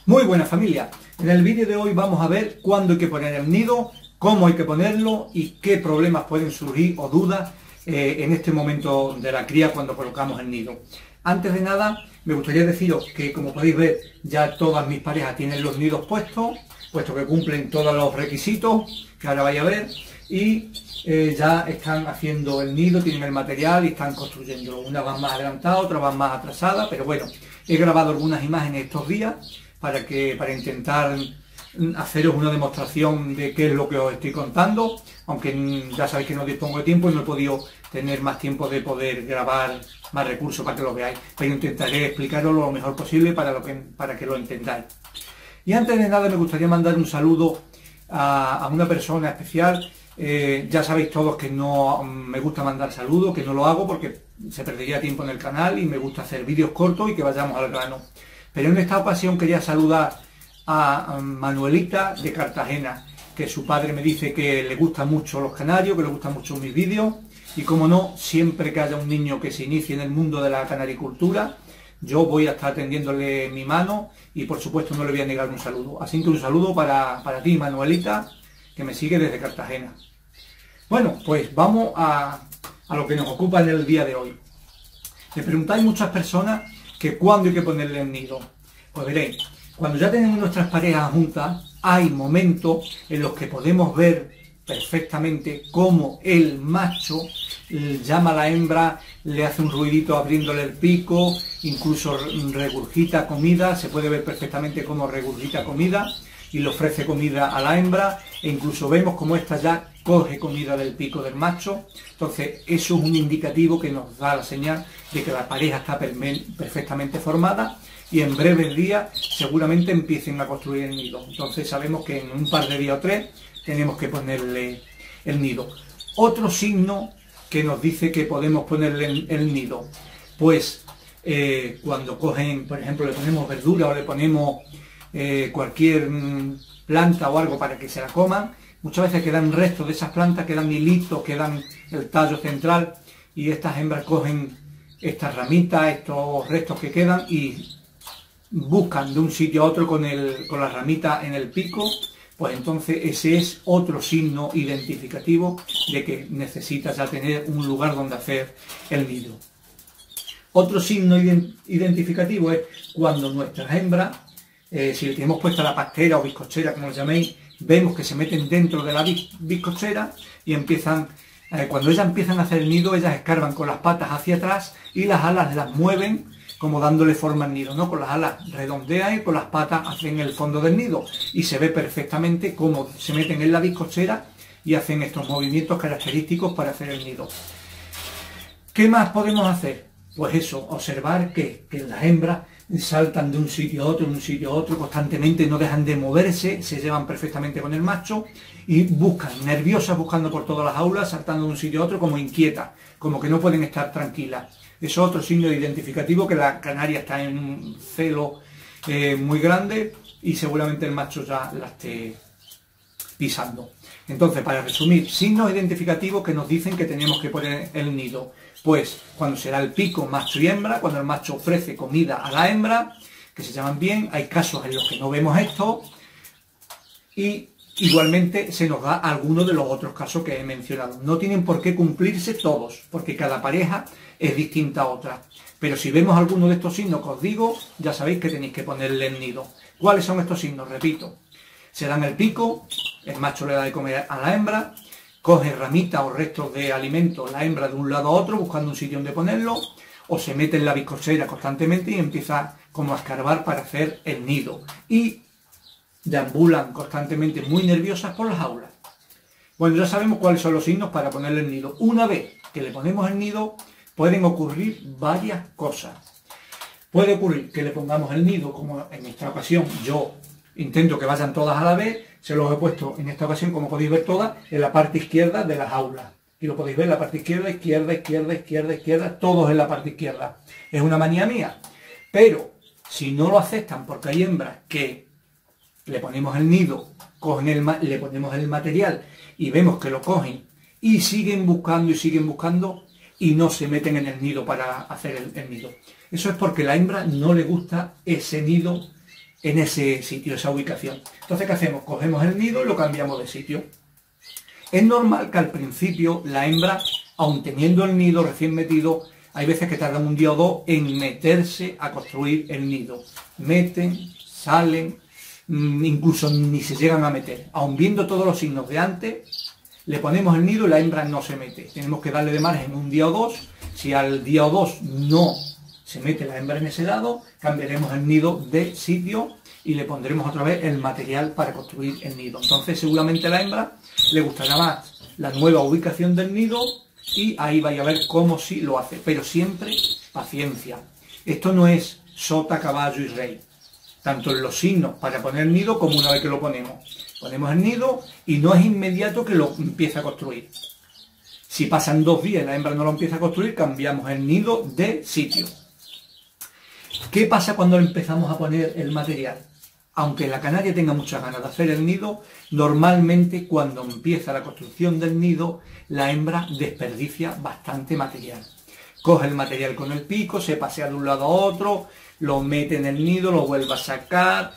Muy buena familia, en el vídeo de hoy vamos a ver cuándo hay que poner el nido, cómo hay que ponerlo y qué problemas pueden surgir o dudas en este momento de la cría cuando colocamos el nido. Antes de nada me gustaría deciros que, como podéis ver, ya todas mis parejas tienen los nidos puestos, puesto que cumplen todos los requisitos que ahora vais a ver, y ya están haciendo el nido, tienen el material y están construyéndolo. Unas van más adelantadas, otras van más atrasadas, pero bueno, he grabado algunas imágenes estos días para intentar haceros una demostración de qué es lo que os estoy contando, aunque ya sabéis que no dispongo de tiempo y no he podido tener más tiempo de poder grabar más recursos para que lo veáis, pero intentaré explicaros lo mejor posible para que lo entendáis. Y antes de nada me gustaría mandar un saludo a una persona especial. Ya sabéis todos que no me gusta mandar saludos, que no lo hago porque se perdería tiempo en el canal y me gusta hacer vídeos cortos y que vayamos al grano. Pero en esta ocasión quería saludar a Manuelita de Cartagena, que su padre me dice que le gustan mucho los canarios, que le gustan mucho mis vídeos, y como no, siempre que haya un niño que se inicie en el mundo de la canaricultura, yo voy a estar tendiéndole mi mano y por supuesto no le voy a negar un saludo. Así que un saludo para ti, Manuelita, que me sigue desde Cartagena. Bueno, pues vamos a lo que nos ocupa en el día de hoy. Me preguntáis muchas personas que cuándo hay que ponerle el nido. Pues veréis, cuando ya tenemos nuestras parejas juntas, hay momentos en los que podemos ver perfectamente cómo el macho llama a la hembra, le hace un ruidito abriéndole el pico, incluso regurgita comida, se puede ver perfectamente cómo regurgita comida y le ofrece comida a la hembra, e incluso vemos cómo ésta ya coge comida del pico del macho. Entonces eso es un indicativo que nos da la señal de que la pareja está perfectamente formada y en breves días seguramente empiecen a construir el nido. Entonces sabemos que en un par de días o tres tenemos que ponerle el nido. Otro signo que nos dice que podemos ponerle el nido, pues cuando cogen, por ejemplo, le ponemos verdura o le ponemos cualquier planta o algo para que se la coman, muchas veces quedan restos de esas plantas, quedan hilitos, quedan el tallo central, y estas hembras cogen estas ramitas, estos restos que quedan y buscan de un sitio a otro con la ramita en el pico. Pues entonces ese es otro signo identificativo de que necesitas ya tener un lugar donde hacer el nido. Otro signo identificativo es cuando nuestras hembras, si le tenemos puesta la pastera o bizcochera, como lo llaméis, vemos que se meten dentro de la bizcochera y empiezan, cuando ellas empiezan a hacer el nido, ellas escarban con las patas hacia atrás y las alas las mueven como dándole forma al nido, ¿no? Con las alas redondean y con las patas hacen el fondo del nido y se ve perfectamente cómo se meten en la bizcochera y hacen estos movimientos característicos para hacer el nido. ¿Qué más podemos hacer? Pues eso, observar que las hembras saltan de un sitio a otro, constantemente, no dejan de moverse, se llevan perfectamente con el macho y buscan, nerviosas, buscando por todas las aulas, saltando de un sitio a otro como inquietas, como que no pueden estar tranquilas. Es otro signo identificativo que la canaria está en un celo muy grande y seguramente el macho ya la esté pisando. Entonces, para resumir, signos identificativos que nos dicen que tenemos que poner el nido. Pues cuando será el pico macho y hembra, cuando el macho ofrece comida a la hembra, que se llaman bien. Hay casos en los que no vemos esto y igualmente se nos da alguno de los otros casos que he mencionado. No tienen por qué cumplirse todos, porque cada pareja es distinta a otra. Pero si vemos alguno de estos signos que os digo, ya sabéis que tenéis que ponerle el nido. ¿Cuáles son estos signos? Repito, se dan el pico, el macho le da de comer a la hembra, coge ramitas o restos de alimento la hembra de un lado a otro buscando un sitio donde ponerlo, o se mete en la bizcochera constantemente y empieza como a escarbar para hacer el nido. Y deambulan constantemente muy nerviosas por las aulas. Bueno, ya sabemos cuáles son los signos para ponerle el nido. Una vez que le ponemos el nido, pueden ocurrir varias cosas. Puede ocurrir que le pongamos el nido, como en esta ocasión yo intento que vayan todas a la vez, se los he puesto en esta ocasión, como podéis ver todas, en la parte izquierda de las aulas. Y lo podéis ver, la parte izquierda, todos en la parte izquierda. Es una manía mía. Pero si no lo aceptan, porque hay hembras que le ponemos el nido, le ponemos el material y vemos que lo cogen y siguen buscando y no se meten en el nido para hacer el nido. Eso es porque la hembra no le gusta ese nido en ese sitio, esa ubicación. Entonces, ¿qué hacemos? Cogemos el nido y lo cambiamos de sitio. Es normal que al principio la hembra, aun teniendo el nido recién metido, hay veces que tardan un día o dos en meterse a construir el nido. Meten, salen, incluso ni se llegan a meter. Aun viendo todos los signos de antes, le ponemos el nido y la hembra no se mete. Tenemos que darle de margen un día o dos. Si al día o dos no se mete la hembra en ese lado, cambiaremos el nido de sitio y le pondremos otra vez el material para construir el nido. Entonces seguramente a la hembra le gustará más la nueva ubicación del nido y ahí vais a ver cómo sí lo hace. Pero siempre paciencia. Esto no es sota, caballo y rey. Tanto en los signos para poner nido como una vez que lo ponemos. Ponemos el nido y no es inmediato que lo empiece a construir. Si pasan 2 días y la hembra no lo empieza a construir, cambiamos el nido de sitio. ¿Qué pasa cuando empezamos a poner el material? Aunque la canaria tenga muchas ganas de hacer el nido, normalmente cuando empieza la construcción del nido, la hembra desperdicia bastante material. Coge el material con el pico, se pasea de un lado a otro, lo mete en el nido, lo vuelve a sacar,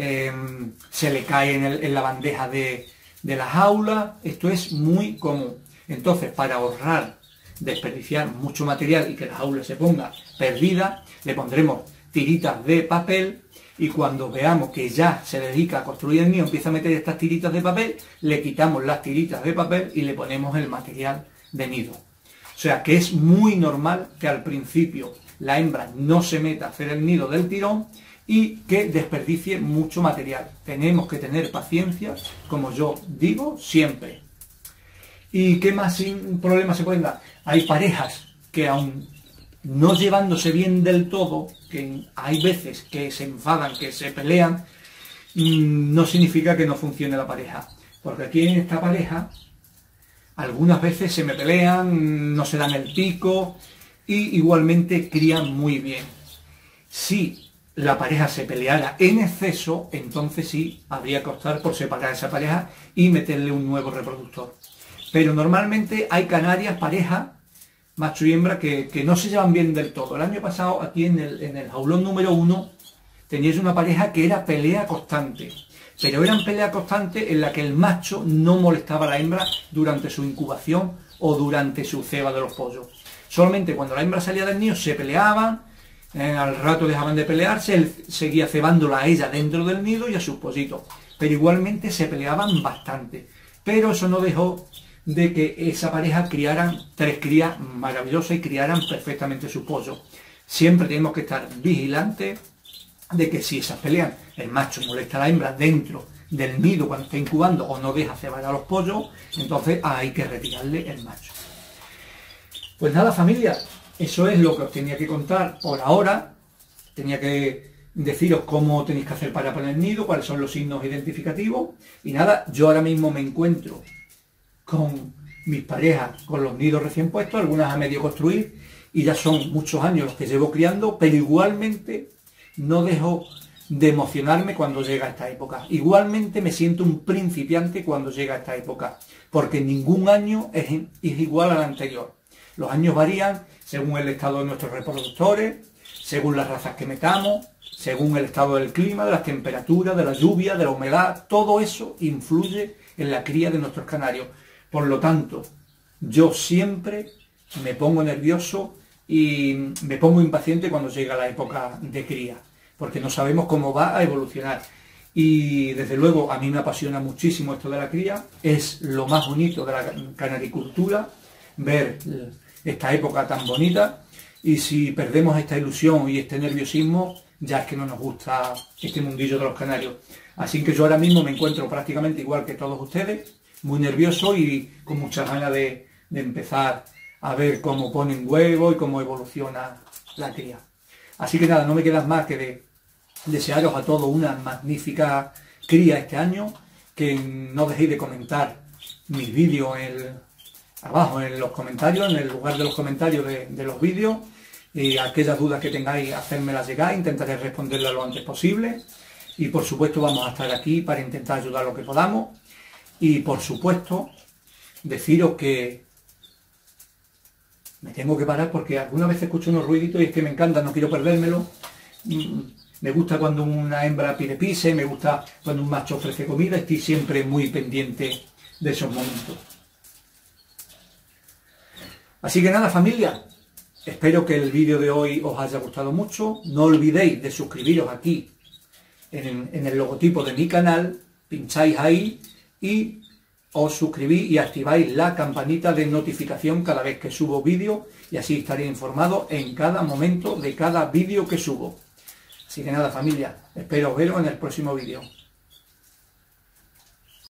se le cae en la bandeja de la jaula. Esto es muy común. Entonces, para ahorrar, desperdiciar mucho material y que la jaula se ponga perdida, le pondremos tiritas de papel y cuando veamos que ya se dedica a construir el nido, empieza a meter estas tiritas de papel, le quitamos las tiritas de papel y le ponemos el material de nido. O sea que es muy normal que al principio la hembra no se meta a hacer el nido del tirón y que desperdicie mucho material. Tenemos que tener paciencia, como yo digo siempre. ¿Y qué más problemas se pueden dar? Hay parejas que aún no llevándose bien del todo, que hay veces que se enfadan, que se pelean, no significa que no funcione la pareja. Porque aquí en esta pareja, algunas veces se me pelean, no se dan el pico y igualmente crían muy bien. Si la pareja se peleara en exceso, entonces sí habría que optar por separar a esa pareja y meterle un nuevo reproductor. Pero normalmente hay canarias, pareja, macho y hembra, que no se llevan bien del todo. El año pasado, aquí en el jaulón número 1, teníais una pareja que era pelea constante. Pero eran pelea constante en la que el macho no molestaba a la hembra durante su incubación o durante su ceba de los pollos. Solamente cuando la hembra salía del nido se peleaban, al rato dejaban de pelearse, él seguía cebándola a ella dentro del nido y a sus pollitos. Pero igualmente se peleaban bastante. Pero eso no dejó de que esa pareja criaran 3 crías maravillosas y criaran perfectamente sus pollos. Siempre tenemos que estar vigilantes de que si esas peleas, el macho molesta a la hembra dentro del nido cuando está incubando o no deja cebar a los pollos, entonces hay que retirarle el macho. Pues nada, familia, eso es lo que os tenía que contar por ahora. Tenía que deciros cómo tenéis que hacer para poner el nido, cuáles son los signos identificativos. Y nada, yo ahora mismo me encuentro con mis parejas, con los nidos recién puestos, algunas a medio construir, y ya son muchos años los que llevo criando, pero igualmente no dejo de emocionarme cuando llega esta época. Igualmente me siento un principiante cuando llega esta época, porque ningún año es igual al anterior. Los años varían según el estado de nuestros reproductores, según las razas que metamos, según el estado del clima, de las temperaturas, de la lluvia, de la humedad. Todo eso influye en la cría de nuestros canarios. Por lo tanto, yo siempre me pongo nervioso y me pongo impaciente cuando llega la época de cría, porque no sabemos cómo va a evolucionar. Y desde luego a mí me apasiona muchísimo esto de la cría, es lo más bonito de la canaricultura, ver esta época tan bonita, y si perdemos esta ilusión y este nerviosismo, ya es que no nos gusta este mundillo de los canarios. Así que yo ahora mismo me encuentro prácticamente igual que todos ustedes, muy nervioso y con muchas ganas de empezar a ver cómo ponen huevo y cómo evoluciona la cría. Así que nada, no me queda más que de desearos a todos una magnífica cría este año, que no dejéis de comentar mis vídeos abajo en los comentarios, en el lugar de los comentarios de los vídeos, y aquellas dudas que tengáis, hacérmelas llegar, intentaré responderlas lo antes posible, y por supuesto vamos a estar aquí para intentar ayudar lo que podamos. Y por supuesto, deciros que me tengo que parar porque alguna vez escucho unos ruiditos y es que me encanta, no quiero perdérmelo. Me gusta cuando una hembra pide pise, me gusta cuando un macho ofrece comida, estoy siempre muy pendiente de esos momentos. Así que nada, familia, espero que el vídeo de hoy os haya gustado mucho. No olvidéis de suscribiros aquí en el logotipo de mi canal, pincháis ahí y os suscribís y activáis la campanita de notificación cada vez que subo vídeo, y así estaréis informados en cada momento de cada vídeo que subo. Así que nada, familia, espero veros en el próximo vídeo.